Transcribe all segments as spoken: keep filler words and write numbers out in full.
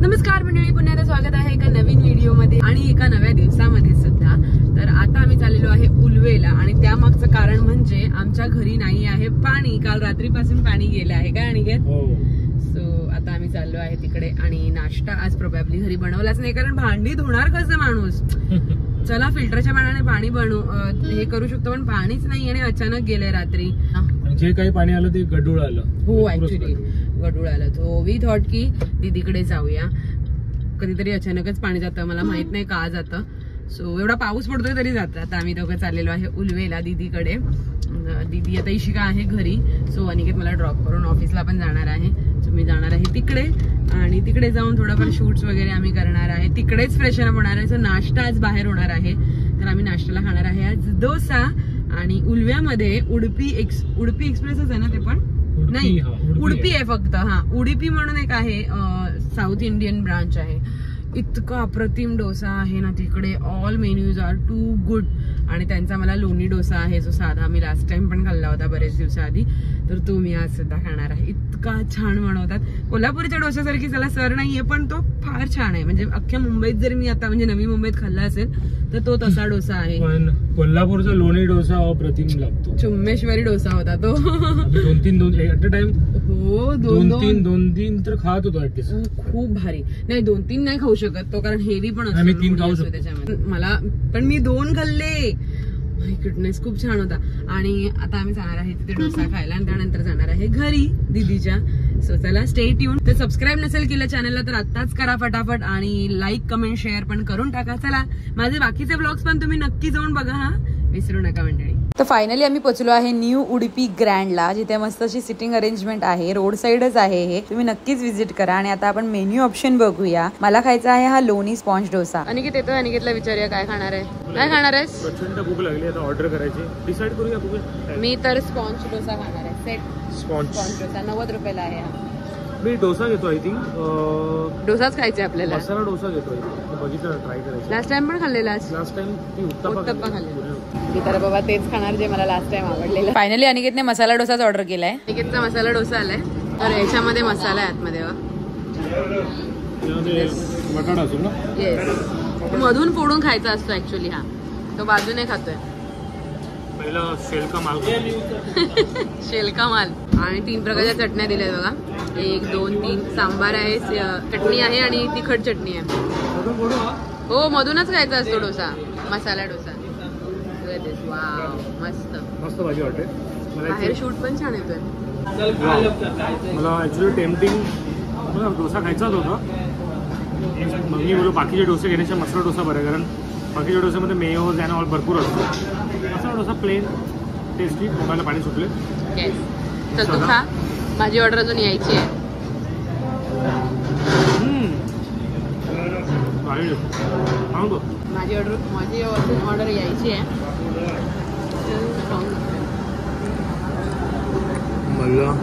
नमस्कार मंडळी, पुन्हा एकदा स्वागत आहे एका नवीन व्हिडिओमध्ये आणि एका नव्या दिवसामध्ये सुद्धा. तर आता आम्ही चाललेलो आहे उलवेला आणि त्यामागचं कारण म्हणजे आमच्या घरी नाही आहे पाणी. काल रात्रीपासून पाणी गेलं आहे का अनिकेत? सो आता आम्ही चाललो आहे तिकडे आणि नाश्ता आज प्रोबॅबली घरी बनवलाच नाही, कारण भांडी धुणार कसं माणूस. चला फिल्टरच्या पाण्याने पाणी बनवू हे करू शकतो, पण पाणीच नाही आणि अचानक गेले रात्री. जे काही पाणी आलं ते गडूळ आलं. हो ऍक्च्युली गडूळ आलं. तो वी थॉट की दीदीकडे जाऊया. कधीतरी अचानकच पाणी जातं, मला माहित नाही का जातं. सो एवढा पाऊस पडतोय तरी जातं. आता आम्ही दोघं चाललेलो आहे उलवेला दीदीकडे. दीदी आता इशिका आहे घरी, सो अनिकेत मला ड्रॉप करून ऑफिसला पण जाणार आहे. सो मी जाणार आहे तिकडे आणि तिकडे जाऊन थोडंफार शूट्स वगैरे आम्ही करणार आहे. तिकडेच फ्रेशन अप होणार आहे. सो नाश्ता आज बाहेर होणार आहे. तर आम्ही नाश्त्याला खाणार आहे आज डोसा. आणि उलव्यामध्ये उडपी एक्स उडपी एक्सप्रेसच आहे ना ते, पण नाही उडपी आहे फक्त. हा उडपी म्हणून एक आहे, साऊथ इंडियन ब्रांच आहे. इतका अप्रतिम डोसा आहे ना तिकडे. All menus are too good. आणि त्यांचा मला लोणी डोसा आहे जो साधा मी लास्ट टाइम पण खाल्ला होता बरेच दिवसाआधी, तर तो मी आज सुद्धा खाणार आहे. इतका छान बनवतात. कोल्हापूरच्या डोस्यासारखी त्याला सर नाहीये, पण तो फार छान आहे. म्हणजे अख्ख्या मुंबईत जर मी आता म्हणजे नवी मुंबईत खाल्ला असेल तर तो तसा डोसा आहे. पण कोल्हापूरचा लोणी डोसा अप्रतिम लागतो. चुम्मेश्वरी डोसा होता तो. दोन तीन दोन ऍट अ टाइम. हो दोन तीन दोन तीन तर खात होतो ऍटलीस्ट. खूप भारी. नाही दोन तीन नाही खाऊ शकत तो, कारण हेवी पण असतो. मी तीन खाऊ शकतो त्याच्यामध्ये. मला पण मी दोन खाल्ले. माय गुडनेस, खूप छान होता. आणि आता आम्ही जाणार आहे तिथे डोसा खायला आणि त्यानंतर जाणार आहे घरी दीदीच्या. सो चला स्टे ट्यून. तर सबस्क्राईब नसेल केलं चॅनलला तर आत्ताच करा फटाफट आणि लाईक कमेंट शेअर पण करून टाका. चला माझे बाकीचे ब्लॉग्स पण तुम्ही नक्की जाऊन बघा हा, विसरू नका मंडळी. तर फायनली आम्ही पोहोचलो आहे न्यू उडुपी ग्रँडला, जिथे मस्त अशी सिटिंग अरेंजमेंट आहे. रोड साइडच आहे हे, तुम्ही नक्कीच व्हिजिट करा. आणि आता आपण मेन्यू ऑप्शन बघूया. मला खायचा आहे हा लोणी स्पॉन्ज डोसा. अनिकेत येतो, अनिकेतला विचारूया काय खाणार आहे. काय खाणार आहेस? प्रचंड भूक लागली, आता ऑर्डर करायची. डिसाइड करूया बघूया. मी तर स्पॉन्ज डोसा खाणार आहे. सेट स्पॉन्ज डोसा नव्वद रुपयाला आहे हा. मी डोसा घेतो. आय थिंक डोसाच खायचा आपल्याला. मसाला डोसा घेतोय. बघितलं, ट्राय करायचं. लास्ट टाइम पण खाल्लेला. लास्ट टाइम ती उत्तप्पा खाल्लेला. मी तर बाबा तेच खाणार जे मला लास्ट टाइम आवडलेलं. फायनली अनिकेतने मसाला डोसाच ऑर्डर केलाय. अनिकेतचा मसाला डोसा आलाय. तर याच्यामध्ये मसाला आहे आतमध्ये. बटाटा असेल ना? येस. मधून फोडून खायचा असतो ऍक्च्युली हा. तो बाजूने खातोय. पहिला शेलका माल. शेलका माल. आणि तीन प्रकारच्या चटण्या दिल्या बघा. एक दोन तीन. सांबार आहे, चटणी आहे आणि तिखट चटणी आहे. हो मधूनच खायचा असतो डोसा, मसाला डोसा. वाव, मस्त मस्त भाजी वाटते. बाहेर शूट पण छान येतोय. मला ऍक्च्युली टेम्पटिंग मला डोसा खायचाच होता. मग मी बोलू बाकीचे डोसे घेण्याच्या मसाला डोसा बरं, कारण बाकीच्या डोस्यामध्ये मेयोज आणि ऑल भरपूर असतो. Masala dosa plain tasty. तोंडाला पाणी सुटले. येस. तर तू खा, माझी ऑर्डर अजून यायची आहे. माझी ऑर्डर माझी ऑर्डर यायची आहे. मला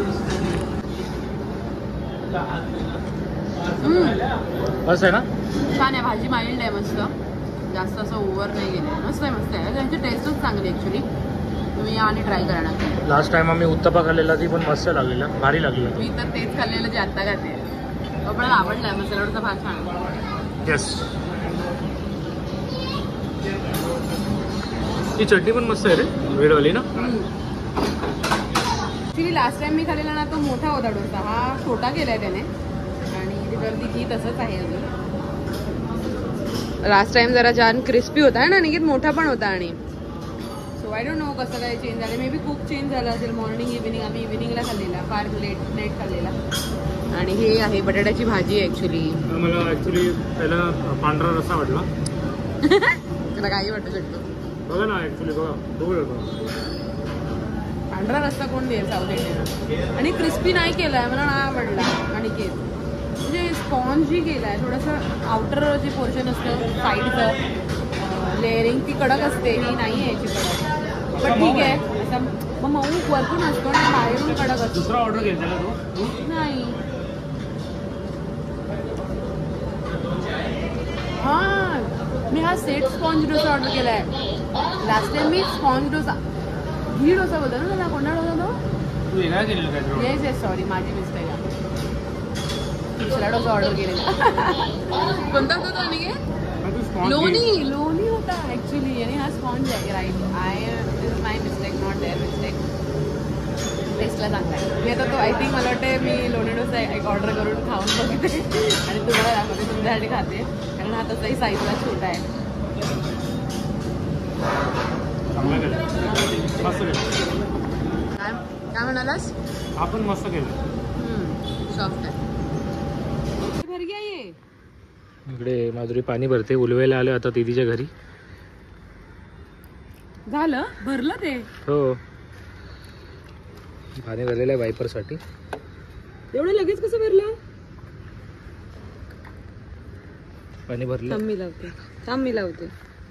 बस आहे ना. छान आहे. भाजी माइल्ड आहे, मस्त. जास्त असं ओव्हर नाही गेलं. मस्त आहे, मस्त आहे. त्यांची टेस्टच चांगली ऍक्च्युली. तुम्ही या आणि ट्राय करा. लास्ट टाइम आम्ही उत्तप्पा खाल्लेला, ती पण मस्त लागलेला, भारी लागलेला. मी तर तेच खाल्लेलं जे आत्ता खाते. आपल्याला आवडलाय मसाला डोसा, फार छान. येस. ही चटणी पण मस्त आहे रे, वेडवाली ना. ऍक्च्युली लास्ट टाइम मी खाल्लेला ना तो मोठा होता डोसा. हा छोटा केलाय त्याने आणि तिकडे घी तसंच आहे अजून. लास्ट टाइम जरा छान क्रिस्पी होता आहे ना निकित, मोठा पण होता. आणि सो आय डोंट नो कसं काय चेंज झालं. मे बी खूप चेंज झालं असेल. मॉर्निंग इव्हिनिंग आम्ही इव्हिनिंगला खाल्लेला, फार लेट नाईट खाल्लेला. आणि हे आहे बटाट्याची भाजी ऍक्च्युली. मला ऍक्च्युली पहिला पांढरा रस्सा वाटला. त्याला काही वाटू शकतो. बघा ना ऍक्च्युली, बघा बघू. पांढरा रस्सा कोण देईल साऊथ इंडियन. आणि क्रिस्पी नाही केलाय, मला नाही आवडला. आणि केक म्हणजे स्पॉन्जी केलाय. थोडंसं आउटर जे पोर्शन असतं साईडचं लेअरिंग ती कडक असते, ही नाही आहे याची कडक. पण ठीक आहे. असं मग मऊ वरतून असतो आणि बाहेरून कडक असतो. दुसरा ऑर्डर घेतला तो नाही. हा मी हा सेट स्पॉन्ज डोसा ऑर्डर केलाय. लास्ट टाइम मी स्पॉन्ज डोसा घी डोसा बोलतो ना त्याला. कोणता डोसा तो? येस येस सॉरी, माझी मिस्टेक आहे. दुसरा डोसा ऑर्डर केलेला. कोणता होता तो आणि लोणी लोणी होता ऍक्च्युली आणि हा स्पॉन्ज आहे. Right. I is my mistake, not there mistake. टेस्टला चांगला आहे. मी आता तो आय थिंक मला वाटतं मी लोणी डोसा एक ऑर्डर करून खाऊन बघते आणि तुम्हाला दाखवते, तुमच्यासाठी खाते, कारण हा तसाही साईजला छोटा आहे. काय काय म्हणालास? आपण मस्त केलं. सॉफ्ट आहे. भर घ्या ये. इकडे माधुरी पाणी भरते. उलवायला आले आता दीदीच्या घरी. झालं भरलं ते. हो पाणी भरलेलं आहे वायपर साठी. एवढं लगेच कसं भरलं? पाणी भरलं. थांब मी लावते. थांब मी लावते.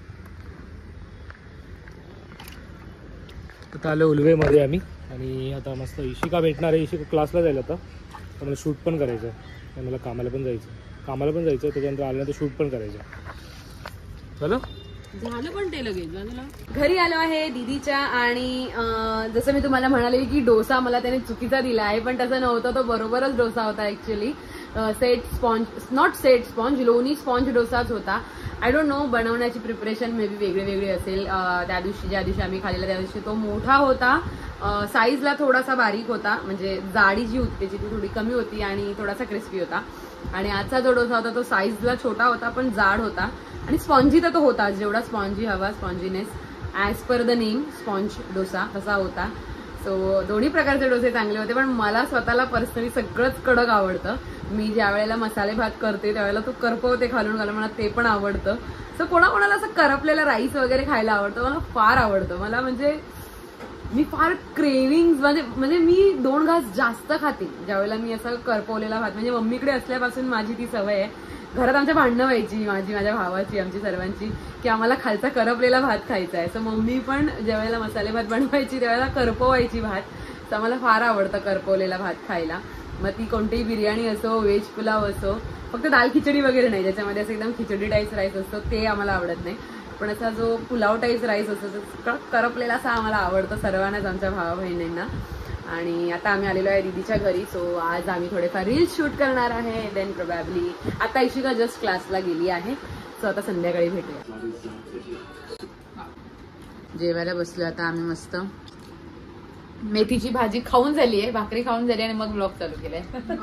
आता आलो उलवेमध्ये आम्ही आणि आता मस्त इशिका भेटणार आहे. इशिका क्लासला जायला आता. तर मला शूट पण करायचं आहे. मला कामाला पण जायचं कामाला पण जायचं त्याच्यानंतर आल्यानंतर शूट पण करायचं. चलो झालं पण ते लगेच झालं. घरी आलो आहे दीदीच्या आणि जसं मी तुम्हाला म्हणाले की डोसा मला त्याने चुकीचा दिला आहे, पण तसं नव्हतं. तो बरोबरच डोसा होता actually. Set sponge, not set sponge, लोणी स्पॉन्ज डोसाच होता. आय डोंट नो बनवण्याची प्रिपरेशन मे बी वेगळी वेगळी असेल. त्या दिवशी ज्या दिवशी आम्ही खाल्लेला त्या दिवशी तो मोठा होता, साईजला थोडासा बारीक होता, म्हणजे जाडी जी होती त्याची ती थोडी कमी होती आणि थोडासा क्रिस्पी होता. आणि आजचा जो डोसा होता तो साईजला छोटा होता पण जाड होता आणि स्पॉन्जी तर तो होता जेवढा स्पॉन्जी हवा, sponginess as per the name sponge dosa तसा होता. सो दोन्ही प्रकारचे डोसे चांगले होते, पण मला स्वतःला पर्सनली सगळंच कडक आवडतं. मी ज्या वेळेला मसाले भात करते त्यावेळेला तो करपवते खालून घालून, मला ते पण आवडतं. सो कोणाकोणाला असं करपलेला राईस वगैरे खायला आवडतं, मला फार आवडतं. मला म्हणजे मी फार क्रेविंग्स म्हणजे म्हणजे मी दोन घास जास्त खाते ज्यावेळेला मी असं करपवलेला भात. म्हणजे मम्मीकडे असल्यापासून माझी ती सवय आहे. घरात आमच्या भांडणं व्हायची, माझी माझ्या भावाची आमची सर्वांची, की आम्हाला खालचा करपलेला भात खायचा आहे. सो मम्मी पण ज्या वेळेला मसाले भात बनवायची त्यावेळेला करपवायची भात. तर मला फार आवडतं करपवलेला भात खायला. मग ती कोणतीही बिर्याणी असो, व्हेज पुलाव असो, फक्त दाल खिचडी वगैरे नाही, ज्याच्यामध्ये असं एकदम खिचडी टाईप राईस असतो ते आम्हाला आवडत नाही. पण असा जो पुलाव टाईप राईस असतो तो करपलेला असा आम्हाला आवडतो सर्वांनाच, आमच्या भावा बहिणींना. आणि आता आम्ही आलेलो आहे दीदीच्या घरी. सो आज आम्ही थोडेफार रील्स शूट करणार आहे. देन प्रोबॅबली आता इशिका जस्ट क्लासला गेली आहे. सो आता संध्याकाळी भेटूया. जेवायला बसलो आता आम्ही मस्त. मेथीची भाजी खाऊन झाली आहे, भाकरी खाऊन झाली आणि मग ब्लॉग चालू केलाय.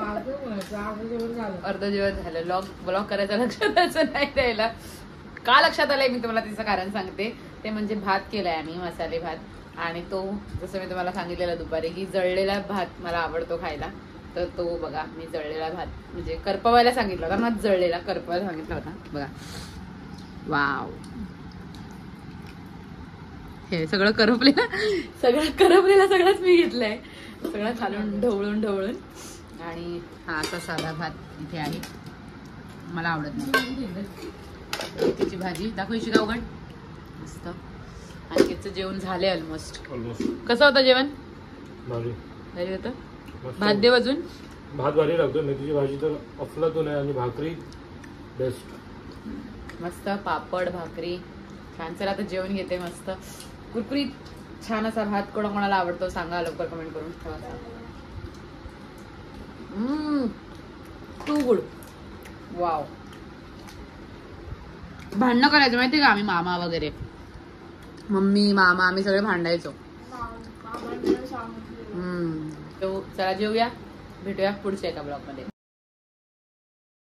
अर्ध जेवण झालं. ब्लॉग ब्लॉग करायचं लक्षात नाही द्यायला. का लक्षात आलंय मी तुम्हाला तिचं कारण सांगते. ते म्हणजे भात केलाय आम्ही, मसाले भात. आणि तो जसं मी तुम्हाला सांगितलेलं दुपारी की जळलेला भात मला आवडतो खायला. तर तो बघा मी जळलेला भात म्हणजे करपवायला सांगितला होता, मग जळलेला करपवायला सांगितला होता. बघा वाव, हे सगळं करपलेला सगळं करपलेला सगळंच मी घेतलंय, सगळं खालून ढवळून ढवळून. आणि हा असा साधा भात इथे आहे, मला आवडत नाही. मेथीची भाजी दाखव इशिका उघड. मस्त. आणखीचं जेवण झालंय ऑलमोस्ट. कसं होतं जेवण? भारी होतं. भात दे अजून. भात भारी लागतो. मेथीची भाजी तर अफलातून आहे आणि भाकरी बेस्ट. मस्त पापड भाकरी छान. चला आता जेवण घेते मस्त कुरकुरीत छान असा भात. कोणा कोणाला आवडतो सांगा लवकर कमेंट करून. हम्म टू गुड. वाव. भांडणं करायचं माहिती का आम्ही, मामा वगैरे, मम्मी मामा आम्ही सगळे भांडायचो. हम्म. तो चला जेवूया, भेटूया पुढच्या एका ब्लॉग मध्ये.